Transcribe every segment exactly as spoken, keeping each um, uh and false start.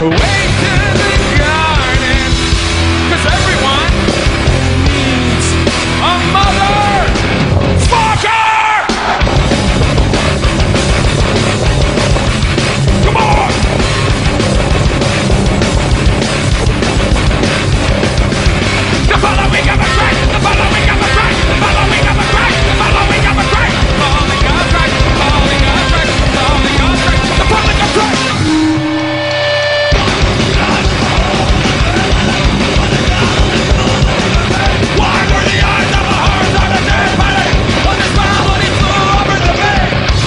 away to the garden, 'cause everyone needs a mother sparker! Come on! The following of a track, the following of a track, the following of a track, the following of a track, the following of a track, the following of a track, the following of a track, the following of a track. Why were the eyes of a horse on a dead body when the smile when he flew over the bay?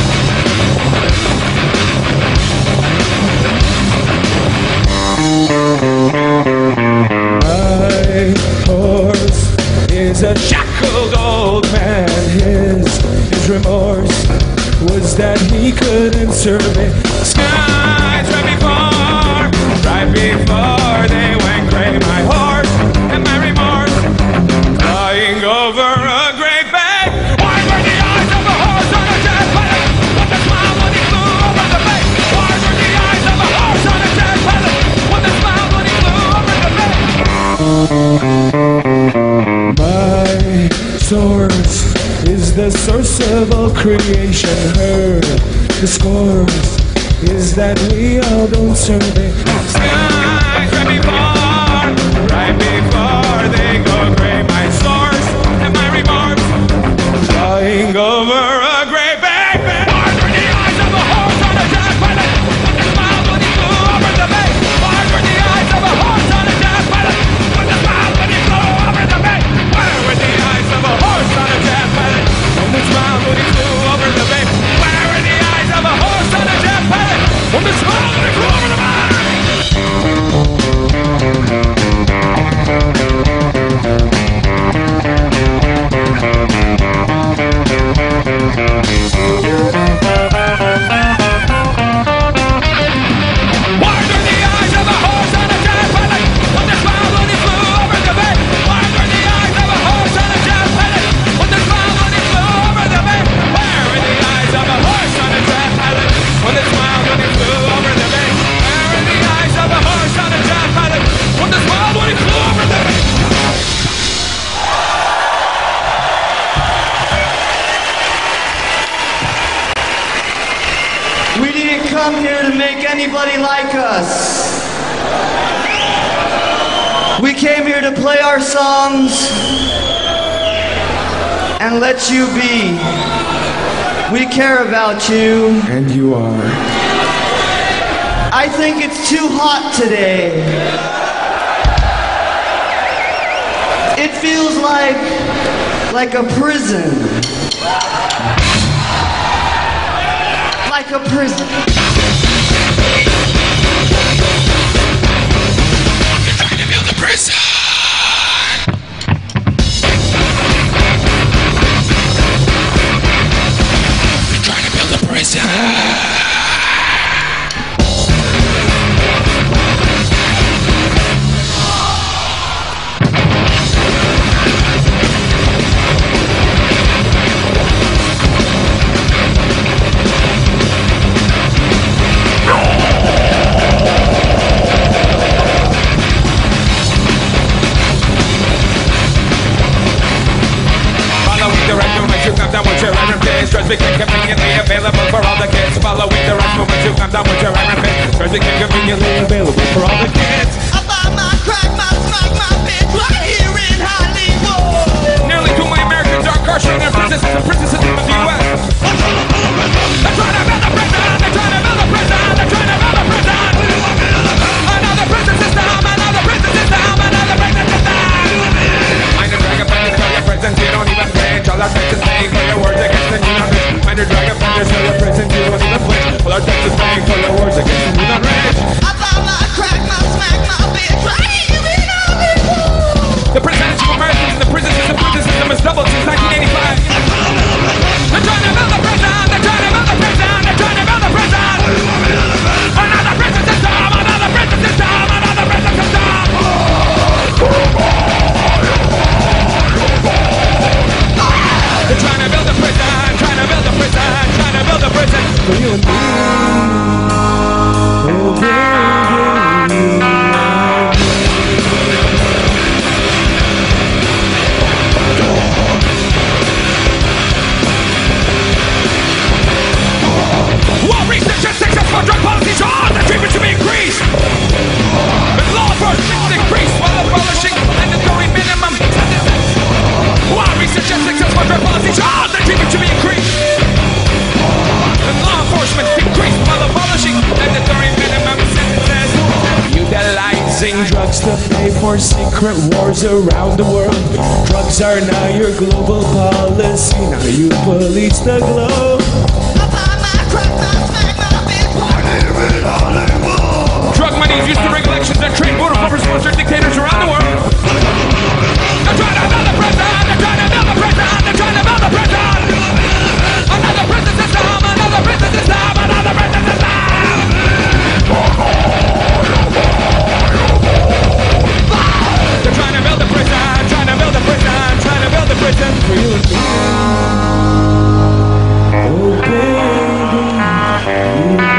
My horse is a shackled old man. His, his remorse was that he couldn't survey skies right before, right before they went gray. My horse and my remorse flying over a great bay. Why were the eyes of a horse on a dead pilot with a smile when he flew over the bay? Why were the eyes of a horse on a dead pilot with a smile when he flew over the bay? My source is the source of all creation. Heard the scores is that we all don't survey skies right before, right before they go gray. My source and my remorse flying over a gray bay. Why were the eyes of a horse on a dead pilot with a smile when he flew over the bay? Why were the eyes of a horse on a dead pilot with a smile when he flew over the bay? Where were the eyes of a horse on a dead pilot with a smile when he flew over the bay? Where were the eyes of a horse on a dead pilot with a smile when he flew over the bay? Come here to make anybody like us. We came here to play our songs and let you be. We care about you. And you are. I think it's too hot today. It feels like, like a prison. Like a prison. Trying to build a prison. We're trying to build a prison. using drugs to pay for secret wars around the world. Drugs are now your global policy. Now you police the globe. Drug money is used to rig elections and train border force sponsored dictators around the world. They're trying to build a prison. They're trying to build a prison. They're trying to build a prison. Another prison system. Another prison system. Another prison system. They're trying to build a prison. Trying to build a prison. Trying to build a prison for you and me. Oh baby, you.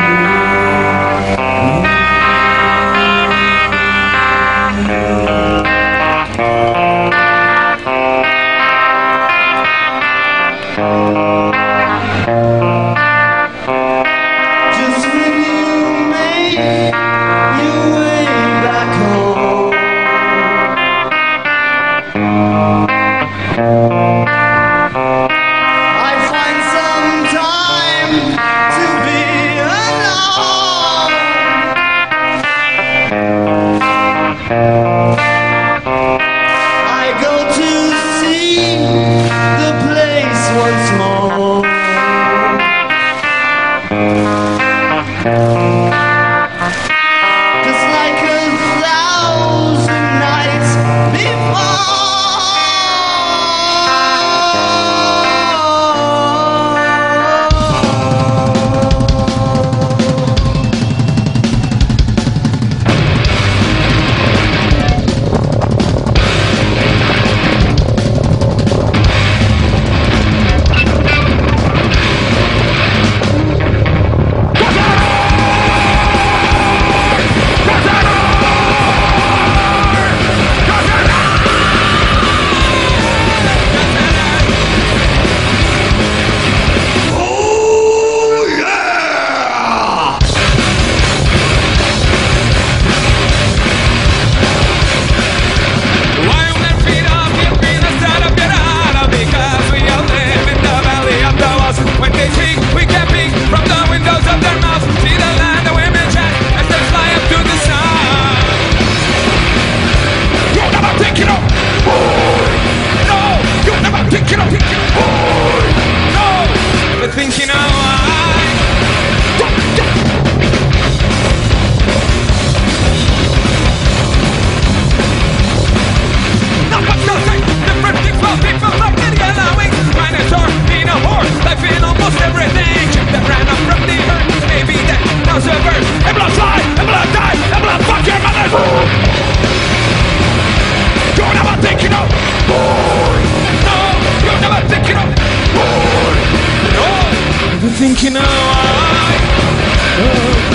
Thinking, oh, I, oh.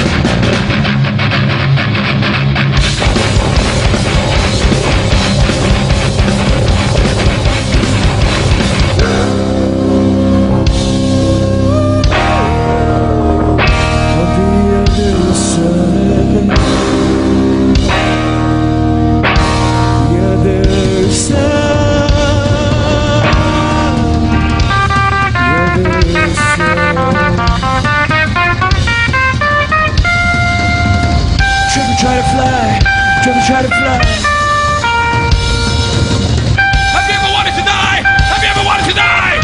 Try to fly. Have you ever wanted to die? Have you ever wanted to die?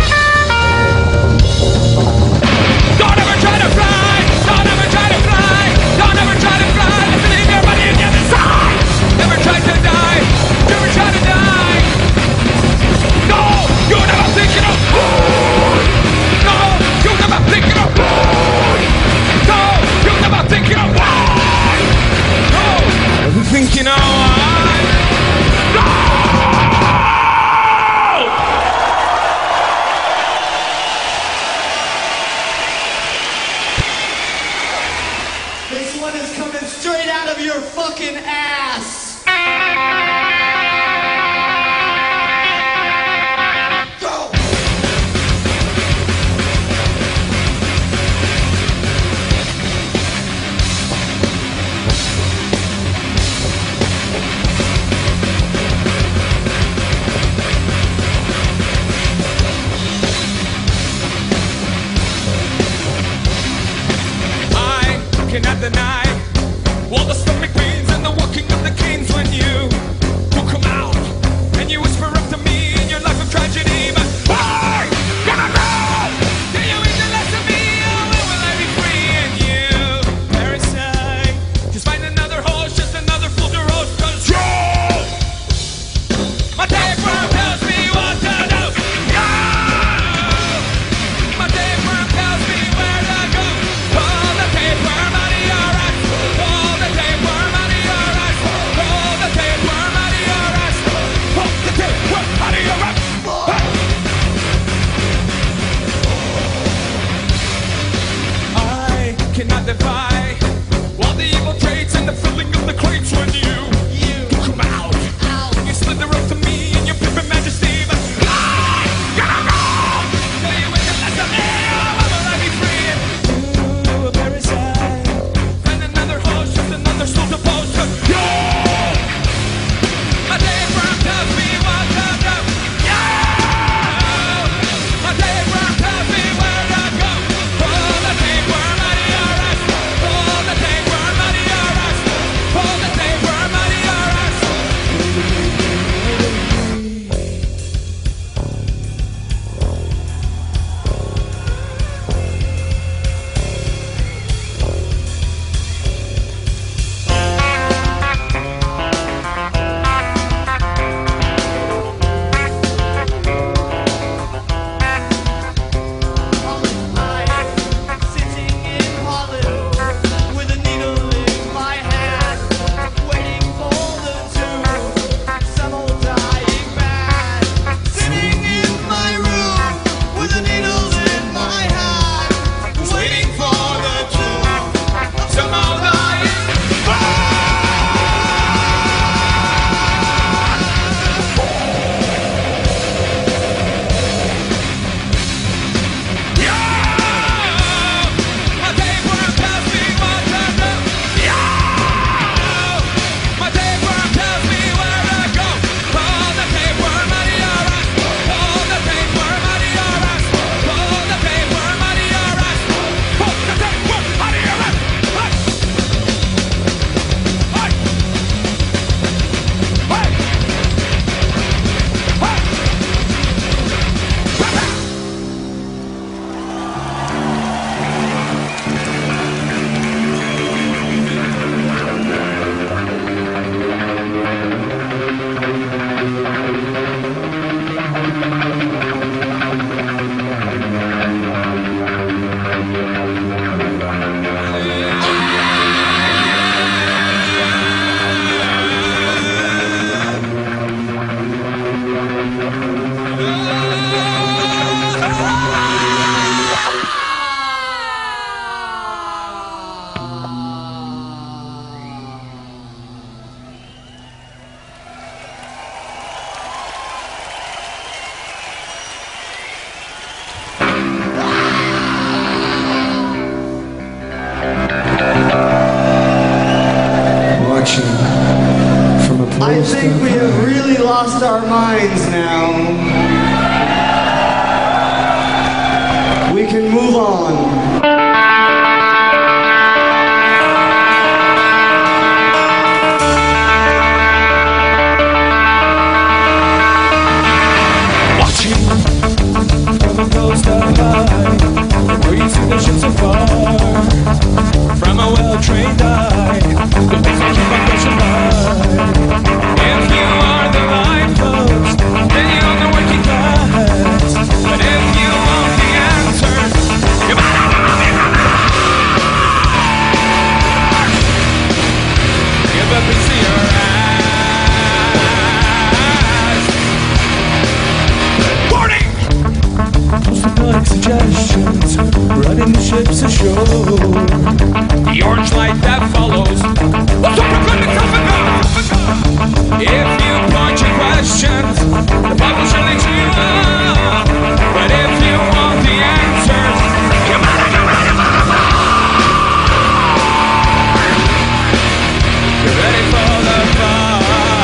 Don't ever try to fly. Don't ever try to fly. Don't ever try to fly. Let's leave your body on the other side. Never try to die. Never try to die. No, you never thinking of. No, you never thinking of. No, you never thinking of. No, thinking of. This one is coming straight out of your fucking ass! Go! I cannot deny all the stomach pains and the walking of the king. From a I place think we have really lost our minds now. We can move on. From a post up high, where you see the ships afar, from a well-trained eye, the things I keep on pushing by. If you are the lifeboat, then you're the working class. But if you want the answers, you better give up and see your ass. Warning! Post-hypnotic suggestions, running the ships ashore. The orange light that follows will sort of good itself and go. If you point your questions, the publisher leads you up. But if you want the answers, you better get ready for the fire. Get ready for the fire.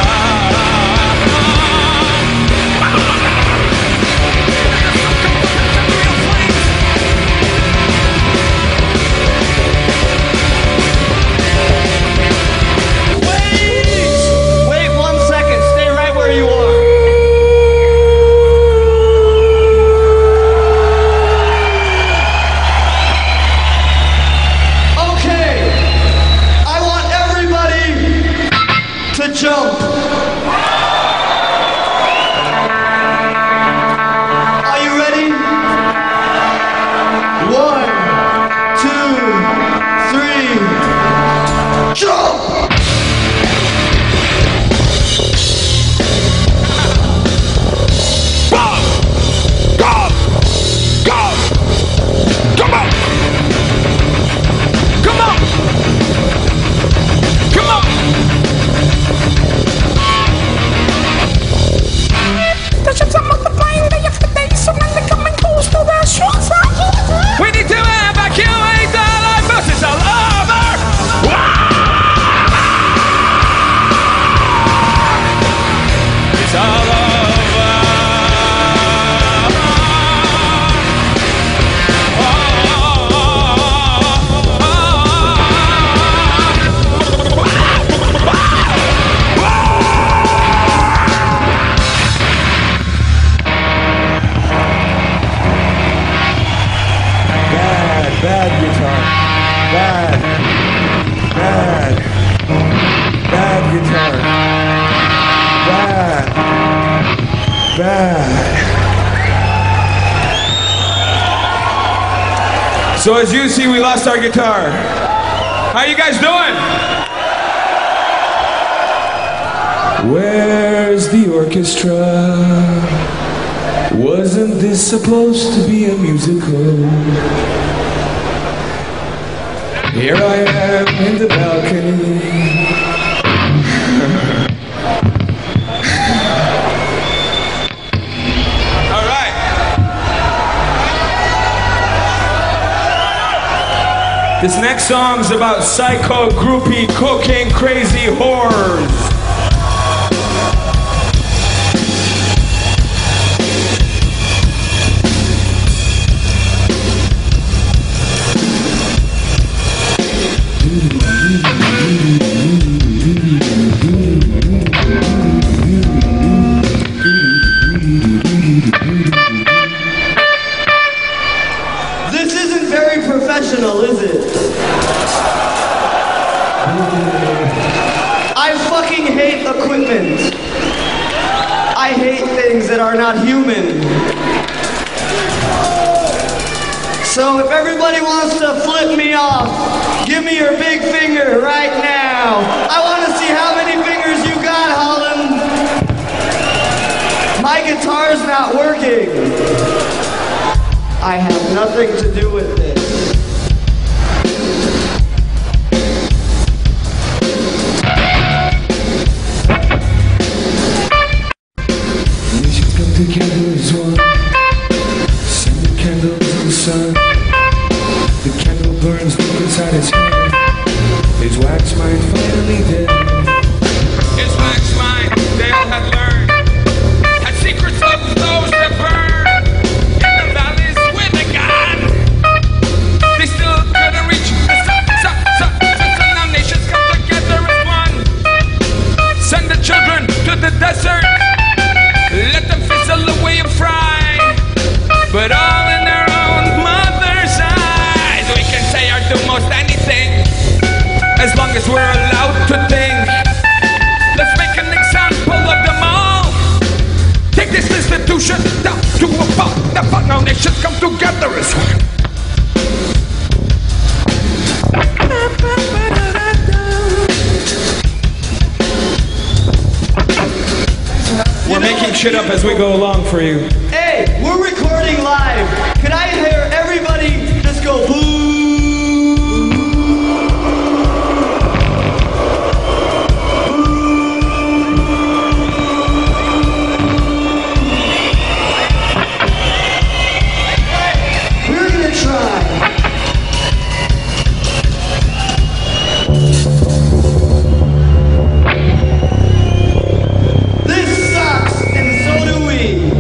So as you see, we lost our guitar. How you guys doing? Where's the orchestra? Wasn't this supposed to be a musical? Here I am in the balcony. This next song's about psycho, groupie, cocaine, crazy whores. This isn't very professional, is it? I fucking hate equipment. I hate things that are not human. So if everybody wants to flip me off, give me your big finger right now. I want to see how many fingers you got, Holland. My guitar's not working. I have nothing to do with this. We should come together as one. Send the candles in the sun. The candle burns deep inside his head. His wax mind finally dead. desert. Let them fizzle away and fry, but all in their own mother's eyes. We can say or do most anything, as long as we're allowed to think. Let's make an example of them all. Take this institution down to a fall. The fuck now nations come together as one. We're making shit up as we go along for you. Hey, we're recording live. Could I hear everybody just go boo? We're gonna try. This sucks, and so do we.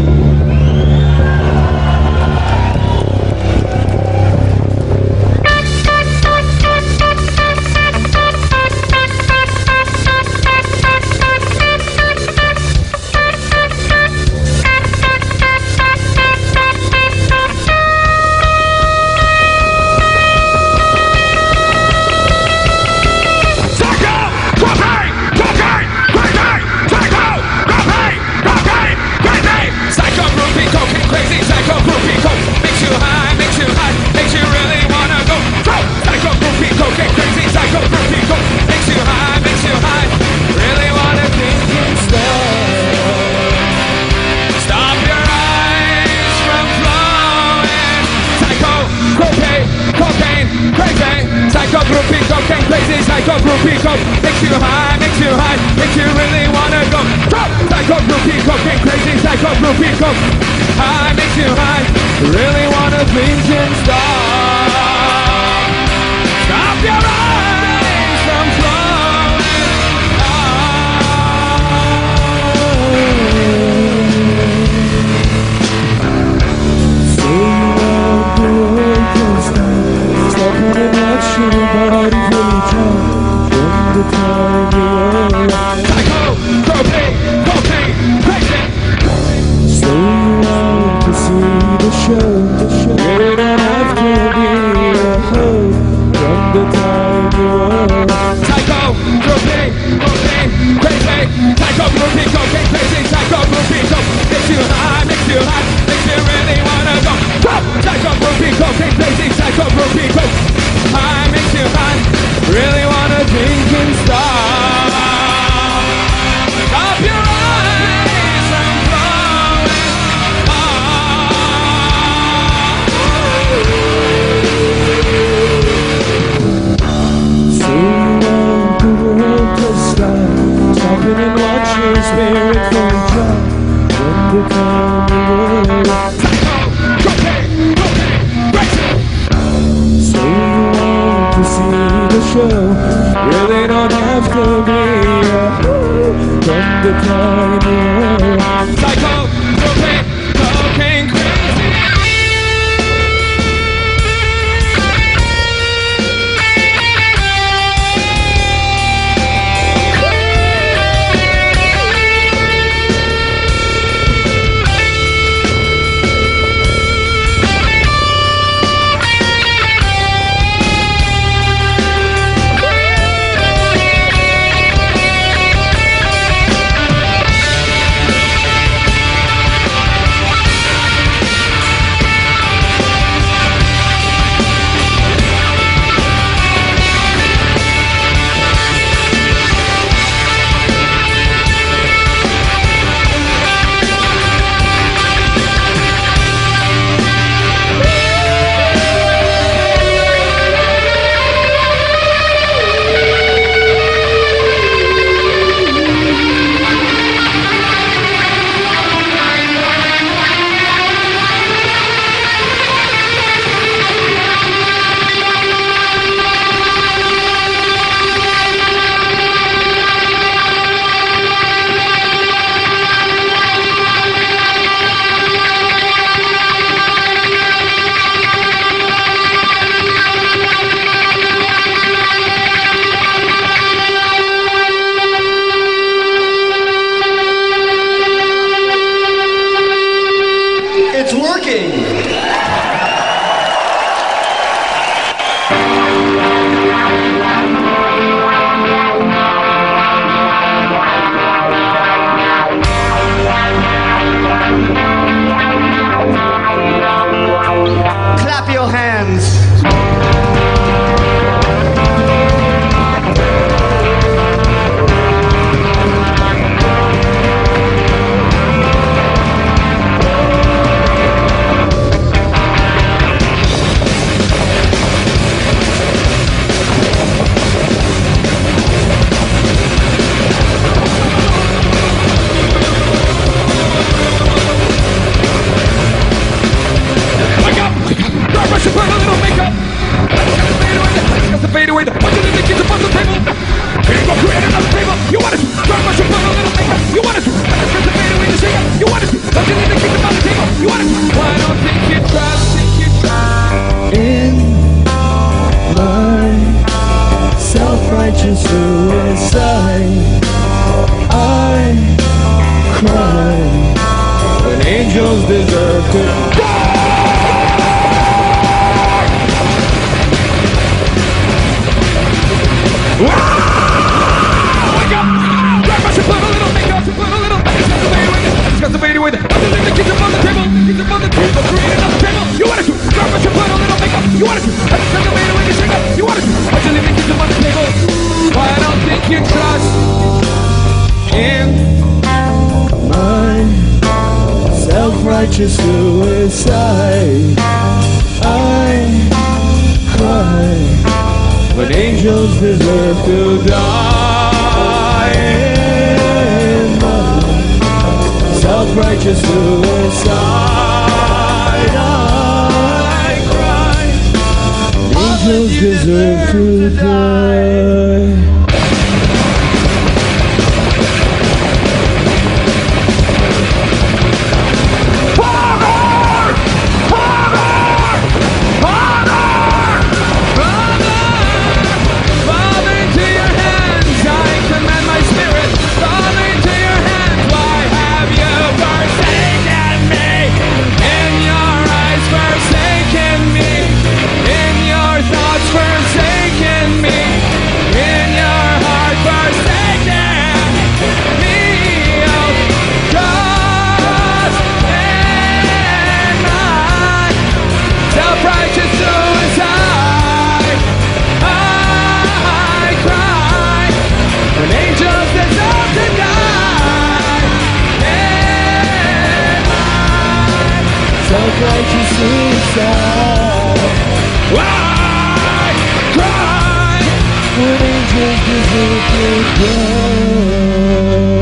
Makes you high, makes you high, makes you really wanna go. Drop, psycho groupie, cocaine crazy, psycho groupie, coke. High, makes you high, really wanna blink and stop. Stop your eyes from flowing. So you want the world to stop. Stop and watch your body fully drop. The time you were psycho, cocaine, cocaine, crazy. So you want to see the show, the show. You don't have to be a hoe. From the time you were psycho, cocaine, cocaine, crazy. Psycho, groupie, cocaine, crazy. Psycho, groupie, coke. Makes you high, makes you high, makes you really wanna go. Drop, psycho, groupie, cocaine, crazy. Psycho, groupie, coke. High, makes you high, really wanna drink and stop. Stop your eyes from flowing. So you want the world to stop. Stop it and watch your spirit fully drop. From the time you were psycho, cocaine, cocaine, crazy. So you want to see the show. Really don't have to be a fool. From the time you were psycho, cocaine, cocaine, crazy. angels deserve to Got the baby with it. I believe the kids up on the table. The kids up on the table. The creating on the table. You wanted to. Drop but you put a little makeup. You wanted to. I just got the baby with the shake up. You wanted to. I believe the kids up on the table. I don't think you trust in my self-righteous suicide. I cry when angels deserve to die. Self-righteous suicide, I cry. Angels deserve to die. Self-righteous suicide. I cry when angels deserve to die.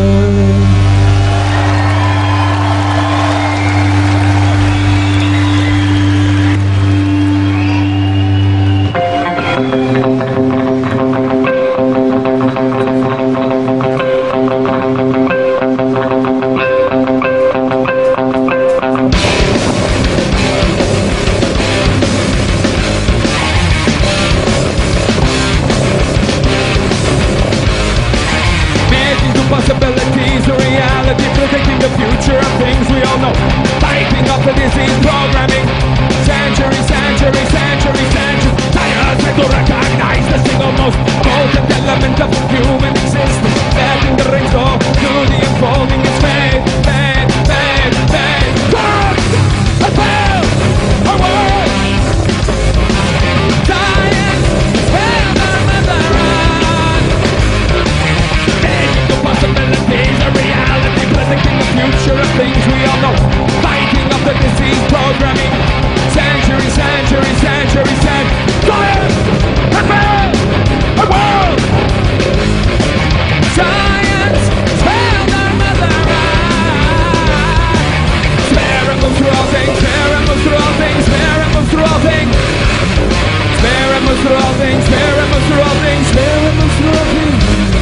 Possibilities, the reality, predicting the future of things we all know. Fighting off the disease, programming. Century, century, century, century. Science had to recognize the single most potent element of human existence. Letting the rings go to the unfolding is fade, fade, fade, fade. Turn! I fail! I won! Science has failed our mother run. Making the possibilities a reality, predicting the future of things we all know. Fighting off the disease, programming. Century, century, century, century. Science has failed our world. Science has failed our mother run. Spare and move through all things, spare and move through all things, spare and move through all things. Spare and move through all things, spare and move through all things, spare and move through all things.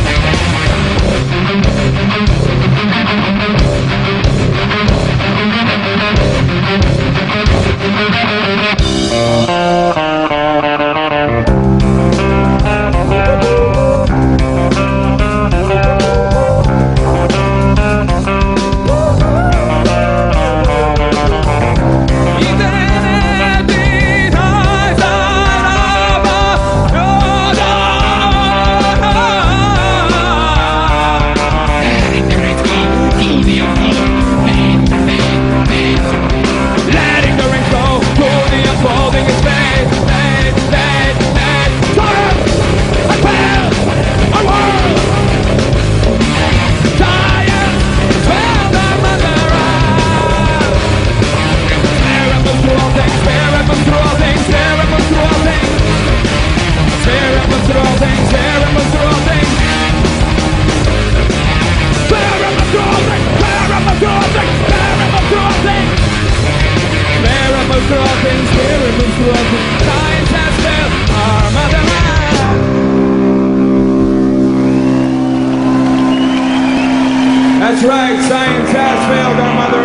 That's right, science has failed our Mother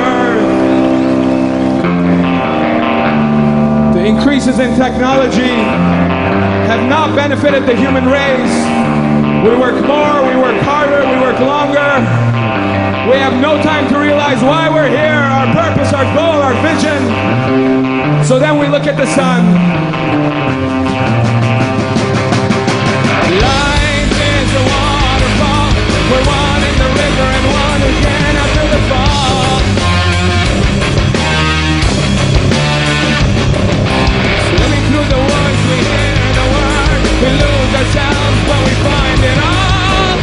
Earth. The increases in technology have not benefited the human race. We work more, we work harder, we work longer. We have no time to realize why we're here. Our purpose, our goal, our vision. So then we look at the sun. Life is a waterfall. We're one in the river and one again after the fall. Swimming through the woods, we hear the word. We lose ourselves, but we find it all.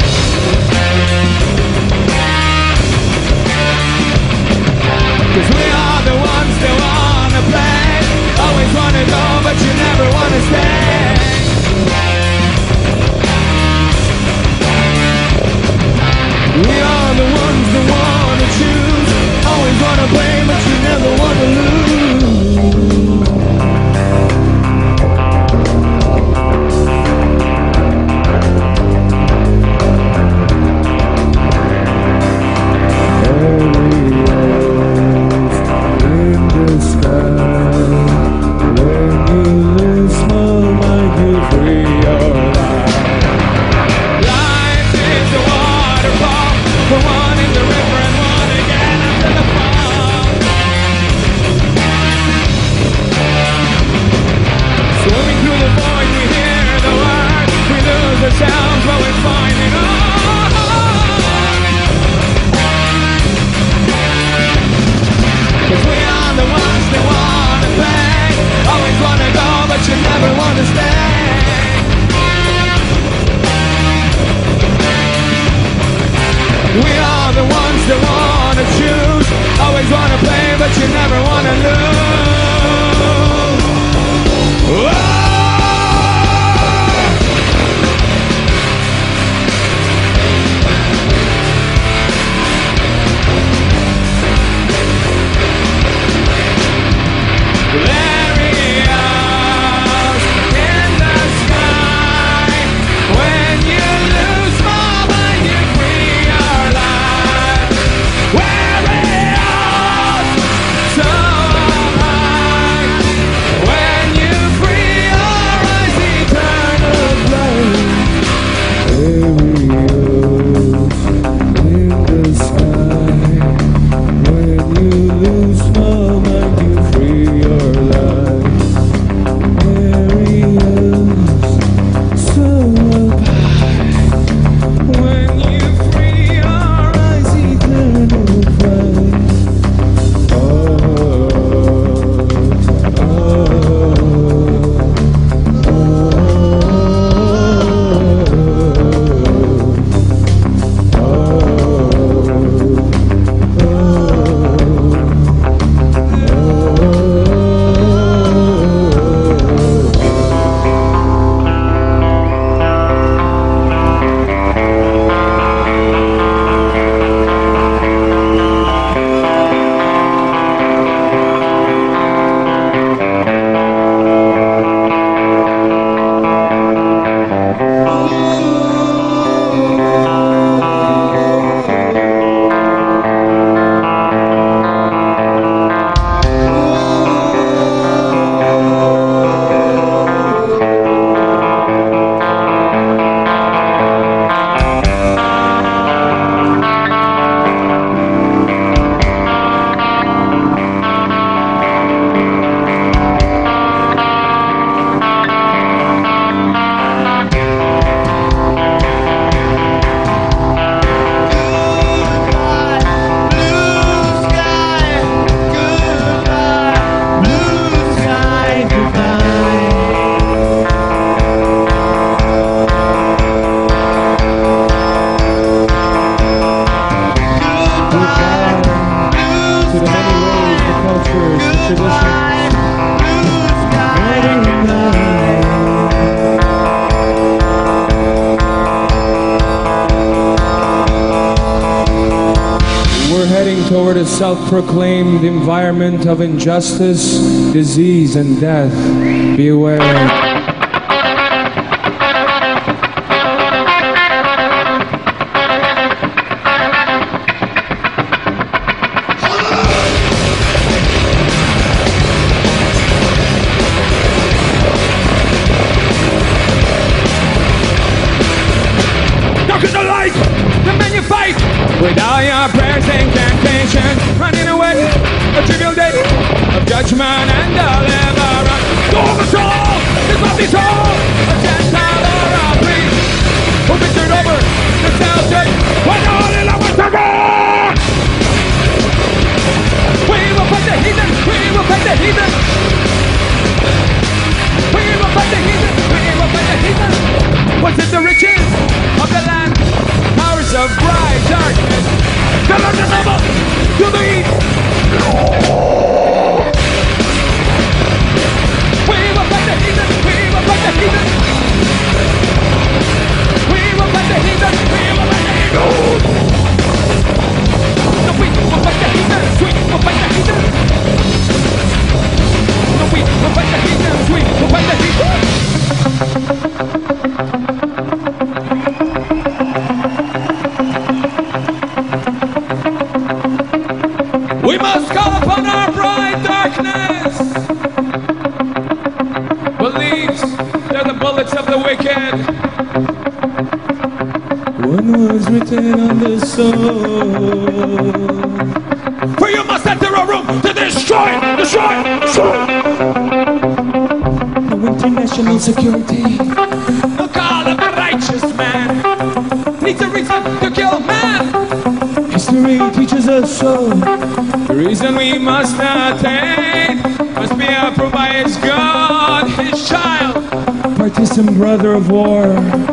Cause we are the ones that wanna play. Always wanna go, but you never wanna stay. We are the ones that wanna choose. Always wanna play, but you never wanna lose. Sounds what we find it all. Cause we are the ones that wanna play. Always wanna go, but you never wanna stay. We are the ones that wanna choose. Always wanna play, but you never wanna lose. Whoa! Toward a self-proclaimed environment of injustice, disease, and death. Beware. With all your prayers and incantations, running away, a trivial day of judgment and deliverance. Storm the soul, this must be soul, a Gentile or a priest, who victored over the Celtic, when all in love with the God. We will fight the heathen, we will fight the heathen. We will fight the heathen, we will fight the heathen. Was it the riches of the land, powers of bright darkness, the London level to the east? We will fight the heathen, we will fight the heathen. We will fight the heathen, we will fight the heathen. No, we will fight the heathen, we will fight the heathen. No, we will fight the heathen, we will fight the heathen. We must call upon our bright darkness. Believes they're the bullets of the wicked. One was written on the soul. For you must enter a room to destroy, destroy, destroy. No international security. The call of a righteous man needs a reason to kill man. History teaches us so. The reason we must attain must be approved by his God, his child. Partisan brother of war.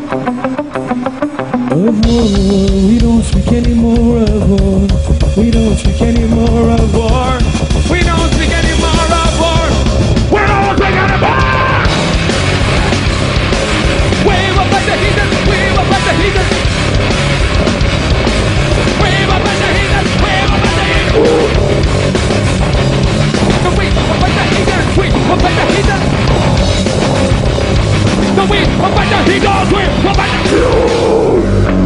Of war. We don't speak anymore of war. We don't speak anymore of war. We don't speak anymore of war. We don't speak anymore. We will fight the heathen. We will fight the heathen. We will fight the heathen. We will fight the heathen. The we will fight the heathen. We will fight the heathen. The we will fight the heathen. We will fight the heathen.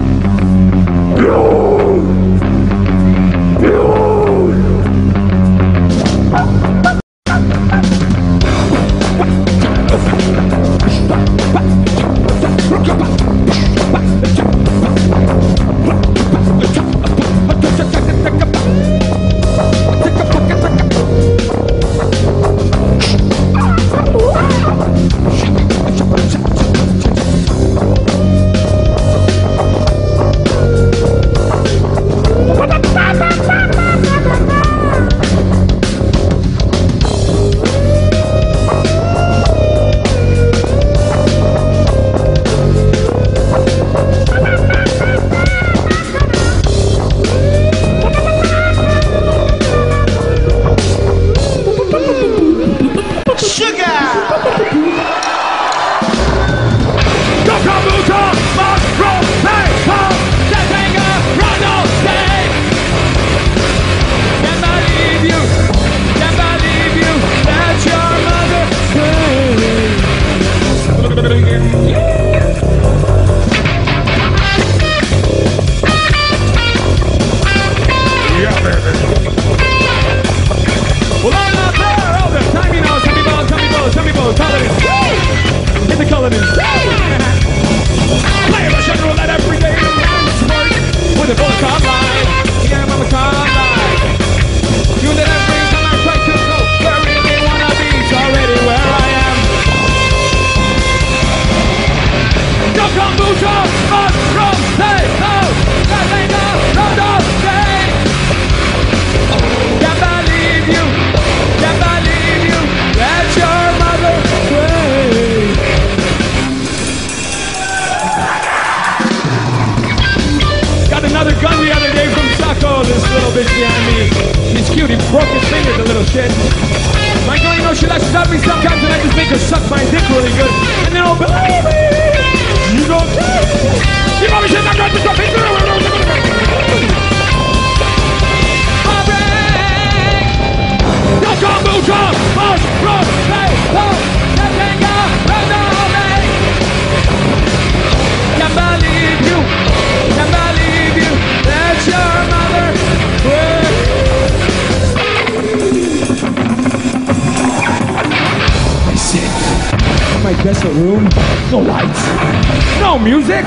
Just a room, no lights, no music.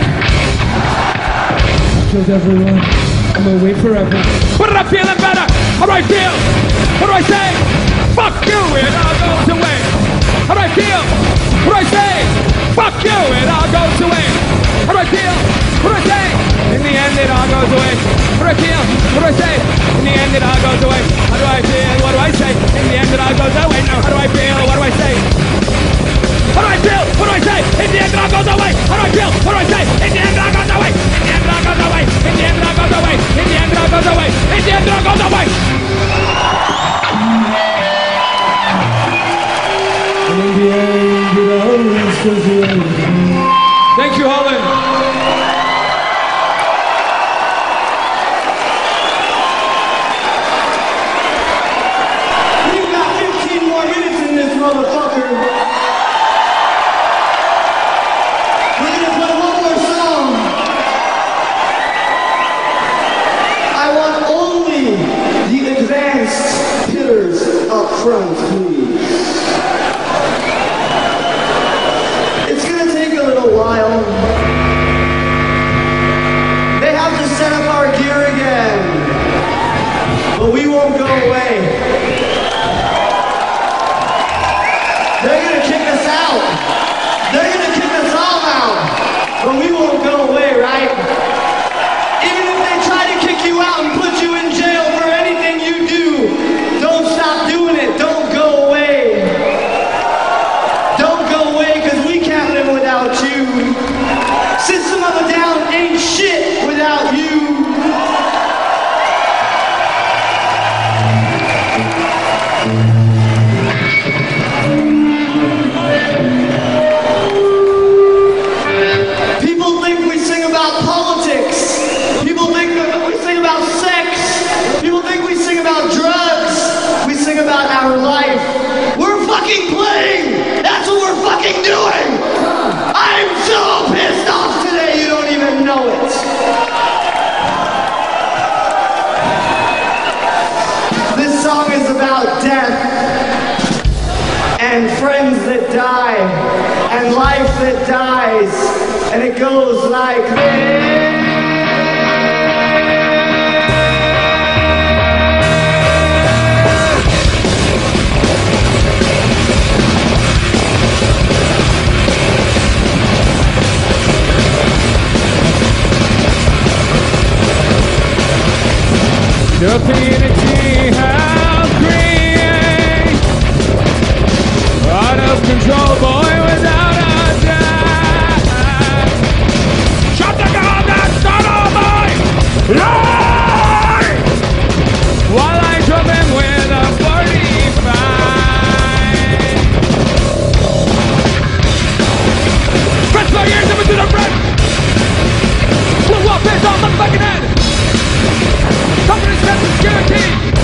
I killed everyone. I'm away forever. But I'm feeling better. How do I feel? What do I say? Fuck you, it all goes away. How do I feel? What do I say? Fuck you, it all goes away. How do I feel? What do I say? In the end it all goes away. What do I feel? What do I say? In the end it all goes away. How do I feel? What do I say? In the end it all goes away. Now how do I feel? What do I say? How do I feel? What do I say? In the end it all goes away. How do I feel? What do I say? In the end it all goes away. In the end it all goes away. In the end it all goes away. In the end it all goes away. In the end it all goes away. In the end it always goes away. Thank you, Holland. We've got fifteen more minutes in this motherfucker. We're gonna play one more song. I want only the advanced hitters up front, please. It's gonna take a little while. They have to set up our gear again, but we won't go away. They're gonna kick us out. They're gonna kick us all out, but we won't go away, right? Even if they try to kick you out and put you in jail for anything you do, don't stop doing it. Don't go away. Don't go away, because we can't live without you. System of a Down ain't shit without you. People think we sing about politics. People think that we sing about sex. People think we sing about drugs. We sing about our life. We're fucking playing. That's what we're fucking doing. I'm so pissed off today, you don't even know it. This song is about death and friends that die and life that dies, and it goes like this. Stupidity has created out of control, boy, without a doubt. Shut the gun, that son of a lie! While I drove him with a forty-five. Press my ears up into the front. Blew up his own motherfucking head. Company's message guaranteed.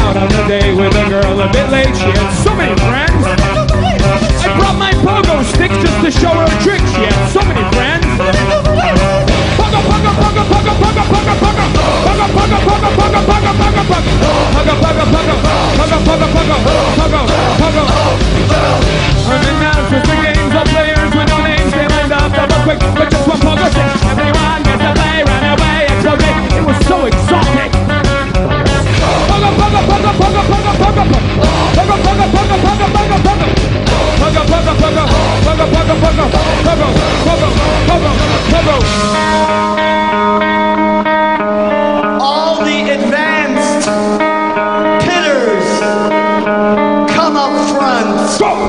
out on a date with a girl a bit late. She had so many friends. I brought my pogo stick just to show her a trick. She had so many friends. Pogo, pogo, pogo, pogo, pogo, pogo, pogo. Pogo, pogo, pogo, pogo, pogo, pogo, pogo. Pogo, pogo, pogo, pogo, pogo, pogo, pogo, pogo. I'm in matters with the games of players with no names. They lined up double quick with just one pogo stick. Everyone gets to play, run away, explode. It was so exotic. Pogo, pogo, pogo, pogo, pogo, pogo, pogo. Pogo, pogo, pogo, pogo, pogo, pogo. Pogo, pogo, pogo, pogo, pogo, pogo, pogo, pogo, pogo, pogo. All the advanced hitters come up front. Go!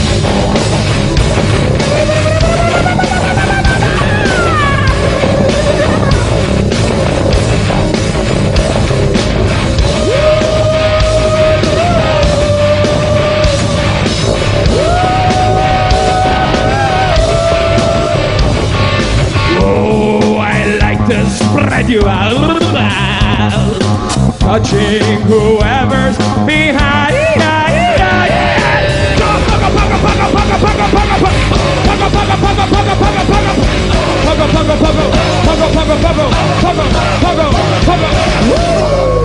Spread you out, touching whoever's behind. Pogo, pogo, pogo, pogo, pogo, pogo, pogo, pogo, pogo, pogo, pogo.